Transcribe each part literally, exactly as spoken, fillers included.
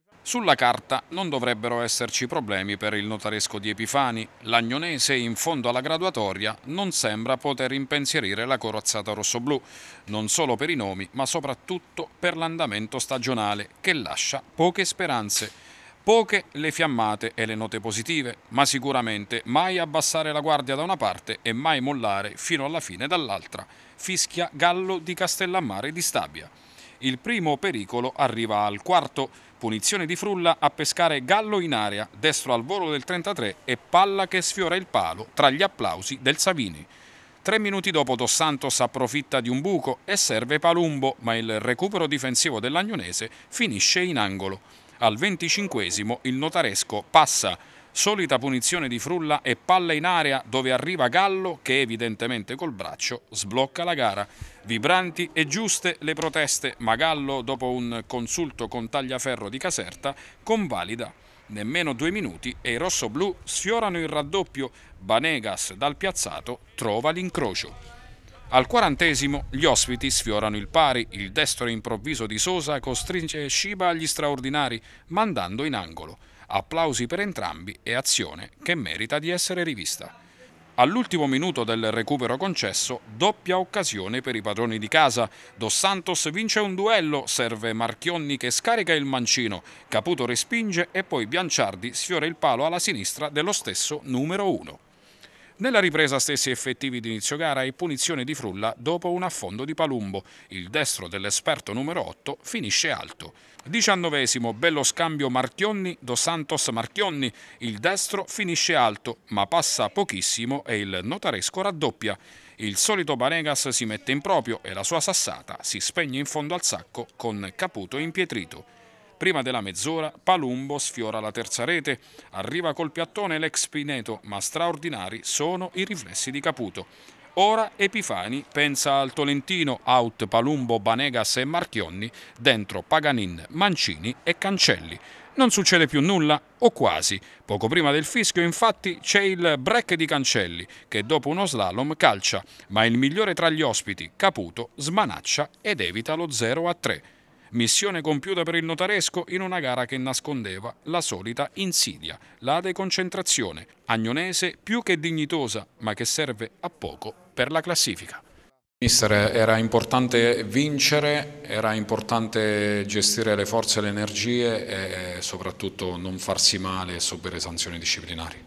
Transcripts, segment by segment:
Sulla carta non dovrebbero esserci problemi per il notaresco di Epifani. L'Agnonese in fondo alla graduatoria non sembra poter impensierire la corazzata rossoblù, non solo per i nomi ma soprattutto per l'andamento stagionale che lascia poche speranze. Poche le fiammate e le note positive, ma sicuramente mai abbassare la guardia da una parte e mai mollare fino alla fine dall'altra, fischia Gallo di Castellammare di Stabia. Il primo pericolo arriva al quarto, punizione di Frulla a pescare Gallo in area, destro al volo del trentatré e palla che sfiora il palo tra gli applausi del Savini. Tre minuti dopo Dos Santos approfitta di un buco e serve Palumbo, ma il recupero difensivo dell'Agnonese finisce in angolo. Al venticinquesimo il notaresco passa, solita punizione di Frulla e palla in area dove arriva Gallo che evidentemente col braccio sblocca la gara. Vibranti e giuste le proteste, ma Gallo dopo un consulto con Tagliaferro di Caserta convalida. Nemmeno due minuti e i rossoblù sfiorano il raddoppio. Banegas dal piazzato trova l'incrocio. Al quarantesimo gli ospiti sfiorano il pari, il destro improvviso di Sosa costringe Sciba agli straordinari, mandando in angolo. Applausi per entrambi e azione che merita di essere rivista. All'ultimo minuto del recupero concesso, doppia occasione per i padroni di casa. Dos Santos vince un duello, serve Marchionni che scarica il mancino, Caputo respinge e poi Bianciardi sfiora il palo alla sinistra dello stesso numero uno. Nella ripresa stessi effettivi di inizio gara e punizione di Frulla dopo un affondo di Palumbo. Il destro dell'esperto numero otto finisce alto. Diciannovesimo, bello scambio Marchionni-Dos Santos-Marchionni. Il destro finisce alto, ma passa pochissimo e il notaresco raddoppia. Il solito Banegas si mette in proprio e la sua sassata si spegne in fondo al sacco con Caputo impietrito. Prima della mezz'ora Palumbo sfiora la terza rete, arriva col piattone l'ex Pineto, ma straordinari sono i riflessi di Caputo. Ora Epifani pensa al Tolentino, out Palumbo, Banegas e Marchionni, dentro Paganin, Mancini e Cancelli. Non succede più nulla, o quasi. Poco prima del fischio, infatti, c'è il break di Cancelli, che dopo uno slalom calcia, ma il migliore tra gli ospiti, Caputo, smanaccia ed evita lo zero a tre. Missione compiuta per il notaresco in una gara che nascondeva la solita insidia, la deconcentrazione, agnonese più che dignitosa, ma che serve a poco per la classifica. Mister, era importante vincere, era importante gestire le forze e le energie e soprattutto non farsi male e subire sanzioni disciplinari.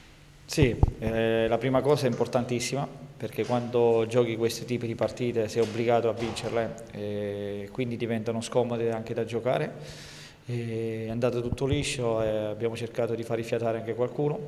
Sì, eh, la prima cosa è importantissima perché quando giochi questi tipi di partite sei obbligato a vincerle e quindi diventano scomode anche da giocare. E è andato tutto liscio e abbiamo cercato di far rifiatare anche qualcuno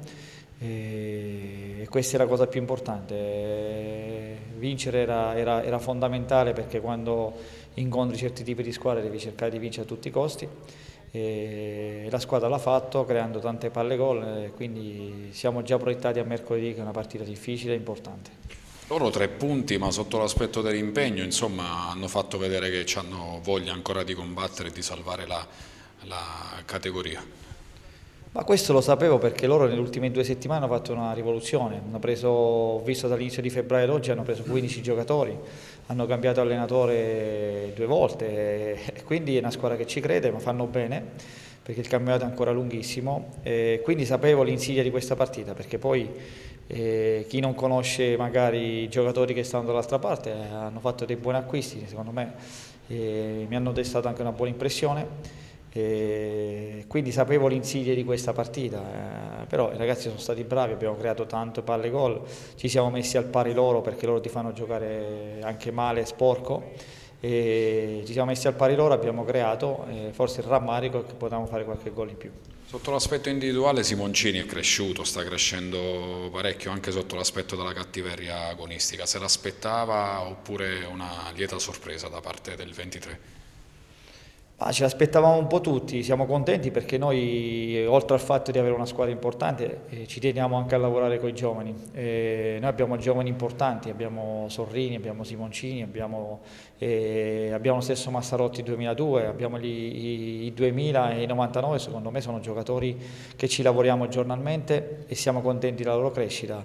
e questa è la cosa più importante. Vincere era, era, era fondamentale perché quando incontri certi tipi di squadre devi cercare di vincere a tutti i costi. E la squadra l'ha fatto creando tante palle gol, quindi siamo già proiettati a mercoledì che è una partita difficile e importante. Loro tre punti, ma sotto l'aspetto dell'impegno, insomma, hanno fatto vedere che hanno voglia ancora di combattere e di salvare la, la categoria. Ma questo lo sapevo perché loro nelle ultime due settimane hanno fatto una rivoluzione, hanno preso, ho visto dall'inizio di febbraio ad oggi, hanno preso quindici giocatori, hanno cambiato allenatore due volte, e quindi è una squadra che ci crede, ma fanno bene perché il campionato è ancora lunghissimo, e quindi sapevo l'insidia di questa partita perché poi eh, chi non conosce magari i giocatori che stanno dall'altra parte eh, hanno fatto dei buoni acquisti, secondo me eh, mi hanno destato anche una buona impressione. E quindi sapevo l'insidia di questa partita, eh, però i ragazzi sono stati bravi, abbiamo creato tante palle gol, ci siamo messi al pari loro perché loro ti fanno giocare anche male, sporco, e ci siamo messi al pari loro, abbiamo creato, eh, forse il rammarico è che potevamo fare qualche gol in più. Sotto l'aspetto individuale Simoncini è cresciuto, sta crescendo parecchio anche sotto l'aspetto della cattiveria agonistica, se l'aspettava oppure una lieta sorpresa da parte del ventitré? Ah, ce l'aspettavamo un po' tutti, siamo contenti perché noi, oltre al fatto di avere una squadra importante, eh, ci teniamo anche a lavorare con i giovani. Eh, noi abbiamo giovani importanti, abbiamo Sorrini, abbiamo Simoncini, abbiamo, eh, abbiamo lo stesso Massarotti duemiladue, abbiamo gli, i, i duemila e i novantanove, secondo me sono giocatori che ci lavoriamo giornalmente e siamo contenti della loro crescita.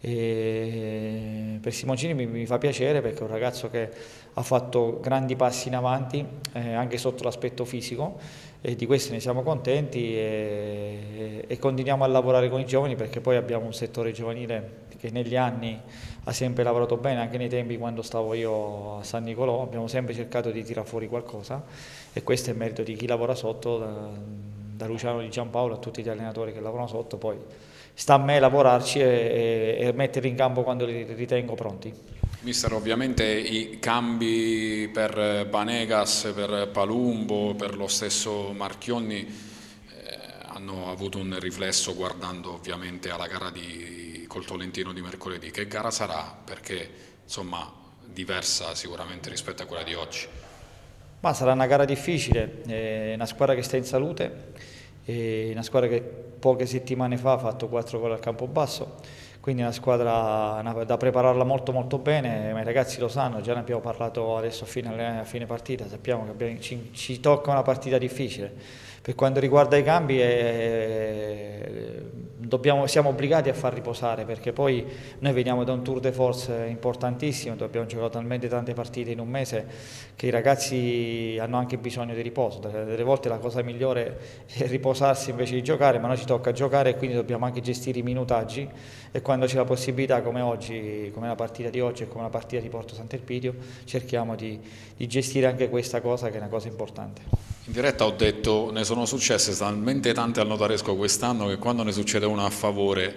E per Simoncini mi, mi fa piacere perché è un ragazzo che ha fatto grandi passi in avanti, eh, anche sotto l'aspetto fisico, e di questo ne siamo contenti e, e continuiamo a lavorare con i giovani, perché poi abbiamo un settore giovanile che negli anni ha sempre lavorato bene, anche nei tempi quando stavo io a San Nicolò abbiamo sempre cercato di tirare fuori qualcosa, e questo è merito di chi lavora sotto, da, da Luciano Di Giampaolo a tutti gli allenatori che lavorano sotto. Poi sta a me lavorarci e, e, e metterli in campo quando li ritengo pronti. Mister, ovviamente i cambi per Banegas, per Palumbo, per lo stesso Marchionni eh, hanno avuto un riflesso guardando ovviamente alla gara di, col Tolentino di mercoledì. Che gara sarà? Perché insomma diversa sicuramente rispetto a quella di oggi. Ma sarà una gara difficile, è una squadra che sta in salute, è una squadra che poche settimane fa ha fatto quattro gol al Campobasso, quindi è una squadra da prepararla molto molto bene, ma i ragazzi lo sanno, già ne abbiamo parlato adesso a fine, a fine partita, sappiamo che abbiamo, ci, ci tocca una partita difficile. Per quanto riguarda i cambi eh, dobbiamo, siamo obbligati a far riposare, perché poi noi veniamo da un tour de force importantissimo, abbiamo giocato talmente tante partite in un mese che i ragazzi hanno anche bisogno di riposo. Delle volte la cosa migliore è riposarsi invece di giocare, ma noi ci tocca giocare e quindi dobbiamo anche gestire i minutaggi, e quando c'è la possibilità, come oggi, come la partita di oggi e come la partita di Porto Sant'Elpidio, cerchiamo di, di gestire anche questa cosa, che è una cosa importante. In diretta ho detto, ne sono successe talmente tante al Notaresco quest'anno che quando ne succede una a favore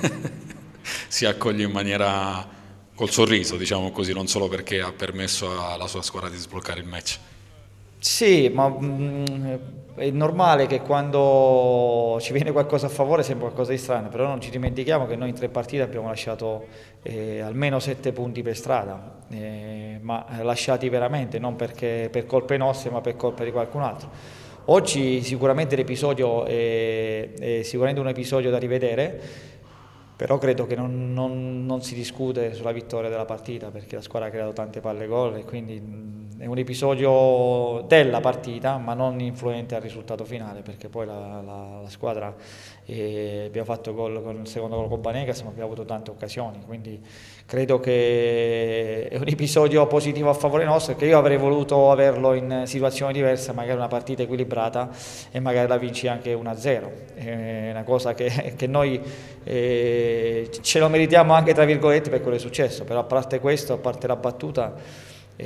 si accoglie in maniera col sorriso, diciamo così, non solo perché ha permesso alla sua squadra di sbloccare il match. Sì, ma mh, è normale che quando ci viene qualcosa a favore sembra qualcosa di strano, però non ci dimentichiamo che noi in tre partite abbiamo lasciato eh, almeno sette punti per strada, eh, ma lasciati veramente, non perché per colpe nostre, ma per colpa di qualcun altro. Oggi sicuramente l'episodio è, è sicuramente un episodio da rivedere, però credo che non, non, non si discute sulla vittoria della partita, perché la squadra ha creato tante palle gol e quindi mh, è un episodio della partita, ma non influente al risultato finale, perché poi la, la, la squadra eh, abbiamo fatto gol con il secondo gol con Banegas, ma abbiamo avuto tante occasioni, quindi credo che è un episodio positivo a favore nostro, che io avrei voluto averlo in situazioni diverse, magari una partita equilibrata e magari la vinci anche uno a zero. È una cosa che, che noi eh, ce lo meritiamo anche tra virgolette per quello che è successo, però a parte questo, a parte la battuta,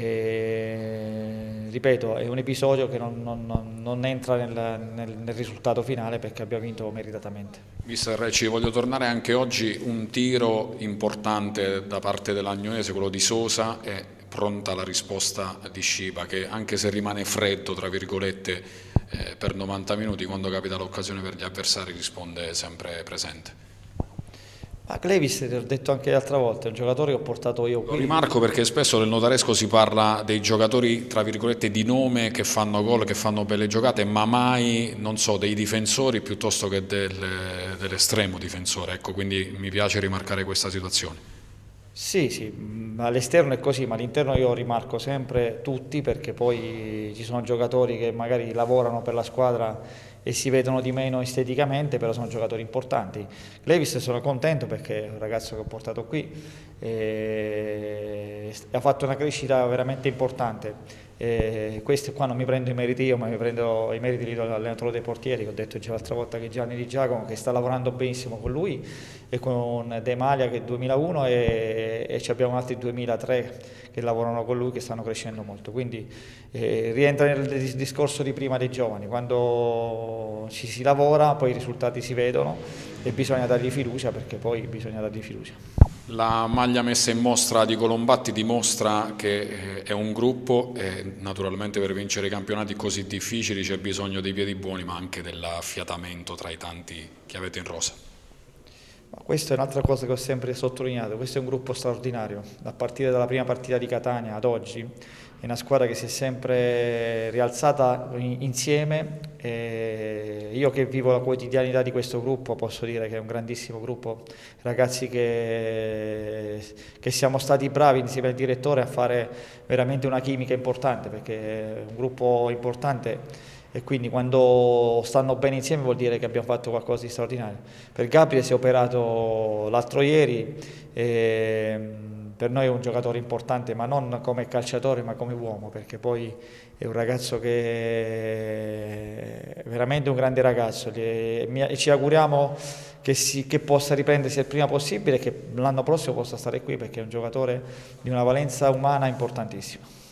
eh, ripeto, è un episodio che non, non, non entra nel, nel, nel risultato finale, perché abbiamo vinto meritatamente. Mister Recci, voglio tornare anche oggi, un tiro importante da parte dell'Agnonese, quello di Sosa, è pronta la risposta di Scipa, che anche se rimane freddo tra virgolette eh, per novanta minuti, quando capita l'occasione per gli avversari risponde sempre presente. Ma Clevis, ti ho detto anche l'altra volta, è un giocatore che ho portato io qui. Lo rimarco perché spesso nel Notaresco si parla dei giocatori, tra virgolette, di nome che fanno gol, che fanno belle giocate, ma mai, non so, dei difensori piuttosto che del, dell'estremo difensore. Ecco, quindi mi piace rimarcare questa situazione. Sì, sì, all'esterno è così, ma all'interno io rimarco sempre tutti, perché poi ci sono giocatori che magari lavorano per la squadra e si vedono di meno esteticamente, però sono giocatori importanti. Clevis sono contento perché è un ragazzo che ho portato qui e ha fatto una crescita veramente importante. E questo qua non mi prendo i meriti io, ma mi prendo i meriti dell'allenatore dei portieri, che ho detto già l'altra volta, che Gianni Di Giacomo, che sta lavorando benissimo con lui e con De Malia, che è duemilauno, e, e abbiamo altri duemilatré che lavorano con lui, che stanno crescendo molto, quindi eh, rientra nel discorso di prima dei giovani: quando ci si lavora poi i risultati si vedono e bisogna dargli fiducia, perché poi bisogna dargli fiducia. La maglia messa in mostra di Colombatti dimostra che è un gruppo e naturalmente per vincere i campionati così difficili c'è bisogno dei piedi buoni, ma anche dell'affiatamento tra i tanti che avete in rosa. Questa è un'altra cosa che ho sempre sottolineato: questo è un gruppo straordinario, a partire dalla prima partita di Catania ad oggi. È una squadra che si è sempre rialzata insieme, e io che vivo la quotidianità di questo gruppo posso dire che è un grandissimo gruppo, ragazzi che, che siamo stati bravi insieme al direttore a fare veramente una chimica importante, perché è un gruppo importante e quindi quando stanno bene insieme vuol dire che abbiamo fatto qualcosa di straordinario. Per Gabriele si è operato l'altro ieri, e per noi è un giocatore importante, ma non come calciatore ma come uomo, perché poi è un ragazzo che veramente un grande ragazzo e ci auguriamo che, si, che possa riprendersi il prima possibile e che l'anno prossimo possa stare qui perché è un giocatore di una valenza umana importantissima.